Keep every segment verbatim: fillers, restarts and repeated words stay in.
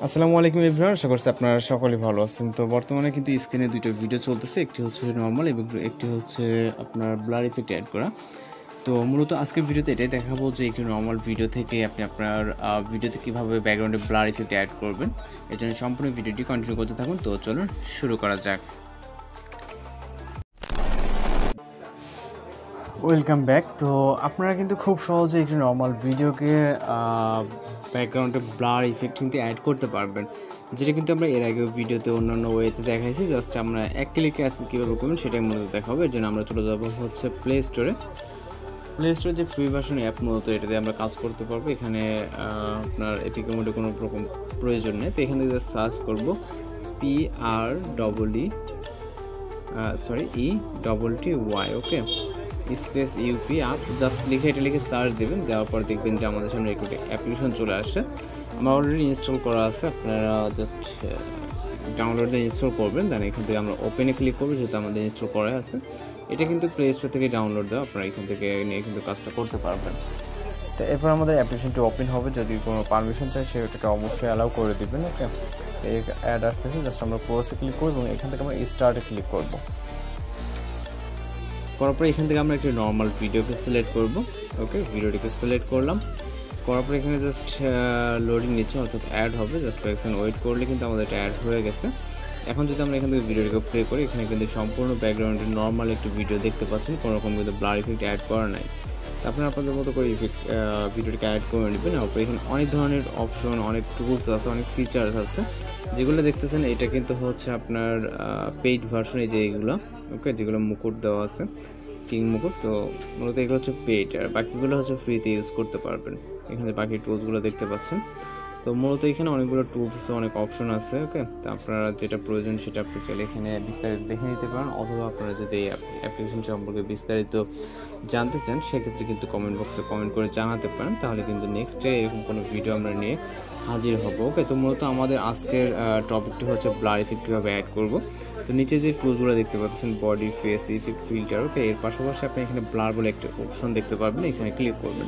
আসসালামু আলাইকুম এভরিওয়ান, আশা করছি আপনারা সকলেই ভালো আছেন। তো বর্তমানে কিন্তু স্ক্রিনে দুটো ভিডিও চলতেছে, একটি হচ্ছে নর্মাল এবং একটি হচ্ছে আপনার ব্লার ইফেক্ট অ্যাড করা। তো মূলত আজকের ভিডিওতে এটাই দেখাবো যে একটি নর্মাল ভিডিও থেকে আপনি আপনার ভিডিওতে কীভাবে ব্যাকগ্রাউন্ডে ব্লার ইফেক্ট অ্যাড করবেন। এর জন্য সম্পূর্ণ ভিডিওটি কন্টিনিউ করতে থাকুন। তো চলুন শুরু করা যাক। Welcome back. তো আপনারা কিন্তু খুব সহজে একটি নর্মাল ভিডিওকে ব্যাকগ্রাউন্ডে ব্লার ইফেক্ট কিন্তু অ্যাড করতে পারবেন, যেটা কিন্তু আমরা এর আগেও ভিডিওতে অন্যান্য ওয়েতে দেখাইছি। জাস্ট আমরা এক ক্লিকে আজকে কীভাবে করবেন সেটাই মূলত দেখাবো। এর জন্য আমরা চলে যাবো হচ্ছে প্লে স্টোরে। প্লে স্টোরে যে ফ্রি ভার্সন অ্যাপ, মূলত এটাতে আমরা কাজ করতে পারবো। এখানে আপনার এপিকে মোডে কোনো রকম প্রয়োজন নেই। তো এখান থেকে সার্চ করবো P R double E sorry E double T Y okay space UP up just লিখে এটা লিখে সার্চ দেবেন। দেওয়ার পর দেখবেন যে আমাদের সামনে একটি অ্যাপ্লিকেশন চলে আসে। আমার অলরেডি ইনস্টল করা আছে, আপনারা জাস্ট ডাউনলোড দিয়ে ইনস্টল করবেন। দেন এখান থেকে আমরা ওপেনে ক্লিক করবো, যেহেতু আমাদের ইনস্টল করা আছে। এটা কিন্তু প্লে স্টোর থেকে ডাউনলোড দেওয়া, আপনারা এখান থেকে নিয়ে কিন্তু কাজটা করতে পারবেন। তো এরপর আমাদের অ্যাপ্লিকেশনটি ওপেন হবে। যদি কোনো পারমিশন চাই সেটাকে অবশ্যই অ্যালাউ করে দেবেন। ওকে, এই অ্যাড আসতেছে, জাস্ট আমরা ক্লোজে ক্লিক করবো এবং এখান থেকে আমরা স্টার্টে ক্লিক করবো। করার পরে এখান থেকে আমরা একটি নর্মাল ভিডিওকে সিলেক্ট করব। ওকে, ভিডিওটিকে সিলেক্ট করলাম। করার পরে এখানে জাস্ট লোডিং নিচ্ছে, অর্থাৎ অ্যাড হবে। জাস্ট কয়েক সেকেন্ড ওয়েট করলে কিন্তু আমাদের এটা অ্যাড হয়ে গেছে। এখন যদি আমরা এখান থেকে ভিডিওটিকে প্লে করি, এখানে কিন্তু সম্পূর্ণ ব্যাকগ্রাউন্ডে নর্মাল একটি ভিডিও দেখতে পাচ্ছেন, কোনো রকম কিন্তু ব্লার ইফেক্ট অ্যাড করা নাই। আপনারা আপনাদের মতো করে ইফেক্ট ভিডিওটিকে অ্যাড করে নেবেন। তারপরে এখানে অনেক ধরনের অপশন, অনেক টুলস আছে, অনেক ফিচার্স আছে যেগুলো দেখতেছেন। এটা কিন্তু হচ্ছে আপনার পেইড ভার্সন, এই যে এইগুলো ওকে, যেগুলো মুকুট দেওয়া আছে, কিং মুকুট। তো মূলত এগুলো হচ্ছে পেইড, আর বাকিগুলো হচ্ছে ফ্রিতে ইউজ করতে পারবেন। এখানে বাকি টুলসগুলো দেখতে পাচ্ছেন। তো মূলত এখানে অনেকগুলো টুলস আছে, অনেক অপশন আছে। ওকে, তো আপনারা যেটা প্রয়োজন সেটা আপনি চাইলে এখানে বিস্তারিত দেখে নিতে পারেন, অথবা আপনারা যদি এই অ্যাপ্লিকেশন সম্পর্কে বিস্তারিত জানতে চান সেক্ষেত্রে কিন্তু কমেন্ট বক্সে কমেন্ট করে জানাতে পারেন। তাহলে কিন্তু নেক্সট ডে এরকম কোনো ভিডিও আমরা নিয়ে হাজির হব। ওকে, তো মূলত আমাদের আজকের টপিকটি হচ্ছে ব্লার ইফেক্ট কীভাবে অ্যাড করব। তো নিচে যে টুলসগুলো দেখতে পাচ্ছেন, body, face effect, filter. Okay, এর পাশাপাশি আপনি এখানে ব্লার বলে একটা অপশন দেখতে পারবেন, এখানে ক্লিক করবেন।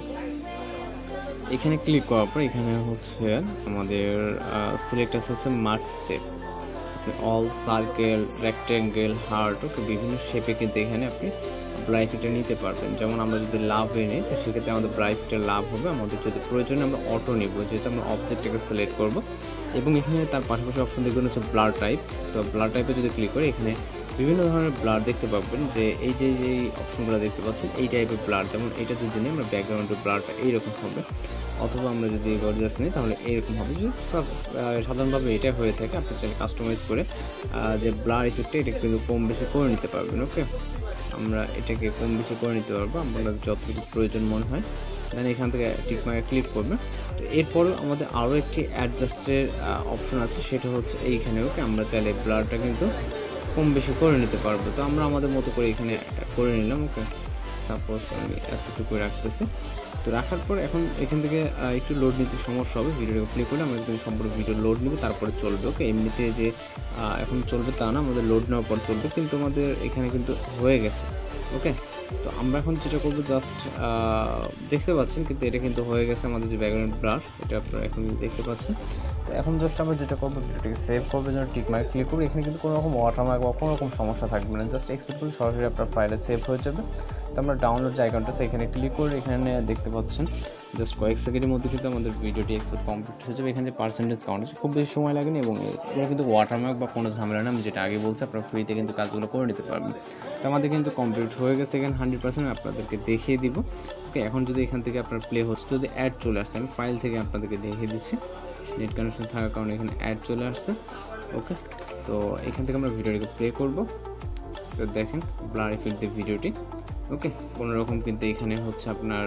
এখানে ক্লিক করার পর এখানে হচ্ছে আমাদের সিলেক্ট আছে হচ্ছে mark shape. All, circle, rectangle, heart, okay, বিভিন্ন শেপে কিন্তু এখানে আপনি ব্লার ইফেক্টটা নিতে পারবেন। যেমন আমরা যদি লাভে নিই, তো সেক্ষেত্রে আমাদের ব্লার ইফেক্টের লাভ হবে। আমাদের যদি প্রয়োজনে আমরা অটো নিব, যেহেতু আমরা অবজেক্টটাকে সিলেক্ট করব। এবং এখানে তার পাশাপাশি অপশন দেখবেন হচ্ছে ব্লার টাইপ। তো ব্লার টাইপে যদি ক্লিক করি, এখানে বিভিন্ন ধরনের ব্লার দেখতে পাবেন। যে এই যে যেই অপশনগুলো দেখতে পাচ্ছেন, এই টাইপের ব্লার, যেমন এটা যদি নিই আমরা, ব্যাকগ্রাউন্ডের ব্লারটা এইরকম হবে। অথবা আমরা যদি গর্জিয়াস নিই তাহলে এইরকম হবে। যদি সাধারণভাবে এটা হয়ে থাকে, আপনি চাইলে কাস্টমাইজ করে যে ব্লার ইফেক্টটা, এটা কিন্তু কম বেশি করে নিতে পারবেন। ওকে, আমরা এটাকে কম বেশি করে নিতে পারবো আমরা যতটুকু প্রয়োজন মনে হয়। দেন এখান থেকে টিক মার্কে ক্লিক করবেন। তো এরপরও আমাদের আরও একটি অ্যাডজাস্টের অপশন আছে, সেটা হচ্ছে এইখানে। ওকে, আমরা চাইলে ব্লারটা কিন্তু কম বেশি করে নিতে পারবো। তো আমরা আমাদের মতো করে এখানে করে নিলাম। ওকে, সাপোজ আমি এতটুকু রাখতেছি। তো রাখার পর এখন এখান থেকে একটু লোড নিতে সমস্যা হবে। ভিডিওটা প্লে করলে আমরা কিন্তু সম্পূর্ণ ভিডিও লোড নেব, তারপরে চলবে। ওকে, এমনিতে যে এখন চলবে তা না, আমাদের লোড নেওয়ার পর চলবে, কিন্তু আমাদের এখানে কিন্তু হয়ে গেছে। ওকে, তো আমরা এখন যেটা করবো, জাস্ট দেখতে পাচ্ছেন কিন্তু এটা কিন্তু হয়ে গেছে আমাদের যে ব্যাকগ্রাউন্ড ব্লার, এটা আপনারা এখন দেখতে পাচ্ছেন। তো এখন জাস্ট আমরা যেটা করবো, ভিডিওটাকে সেভ করবো, যেন টিক মার্ক ক্লিক করবো। এখানে কিন্তু কোনো রকম ওয়াটারমার্ক বা কোনো রকম সমস্যা থাকবে না, জাস্ট এক্সপোর্ট করলে সরাসরি আপনার ফাইলে সেভ হয়ে যাবে। তো আমরা ডাউনলোড যে আইকনটা আছে এখানে ক্লিক করে এখানে দেখতে পাচ্ছেন জাস্ট কয়েক সেকেন্ডের মধ্যে কিন্তু আমাদের ভিডিওটি এক্সপোর্ট কমপ্লিট হয়ে যাবে। এখানে যে পার্সেন্টেজ কাউন্ট আছে, খুব বেশি সময় লাগেনি এবং এগুলো কিন্তু ওয়াটারমার্ক বা কোনো ঝামেলা না। আমি যেটা আগে বলছি, আপনারা ফ্রিতে কিন্তু কাজগুলো করে নিতে পারবেন। তো আমাদের কিন্তু কমপ্লিট হয়ে গেছে এখানে হান্ড্রেড পার্সেন্ট, আপনাদেরকে দেখিয়ে দিব। ওকে, এখন যদি এখান থেকে আপনার প্লে হচ্ছে, যদি অ্যাড চলে আসছে, আমি ফাইল থেকে আপনাদেরকে দেখিয়ে দিচ্ছি। নেট কানেকশন থাকার কারণে এখানে অ্যাড চলে আসছে। ওকে, তো এখান থেকে আমরা ভিডিওটিকে প্লে করব। তো দেখেন ব্লার ইফেক্ট দিয়ে ভিডিওটি। ওকে, কোনো রকম কিন্তু এখানে হচ্ছে আপনার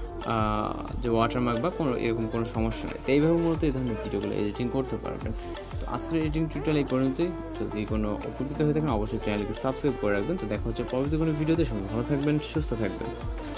যে ওয়াটারমার্ক বা কোনো এরকম কোনো সমস্যা নেই। তো এইভাবে মূলত এই ধরনের ভিডিওগুলো এডিটিং করতে পারবেন। তো আজকের এডিটিং টিউটোরিয়াল এই পর্যন্তই। যদি কোনো উপকৃত হয়ে থাকেন অবশ্যই চ্যানেলকে সাবস্ক্রাইব করে রাখবেন। তো দেখা হচ্ছে পরবর্তী কোনো ভিডিওতে। সঙ্গে ভালো থাকবেন, সুস্থ থাকবেন।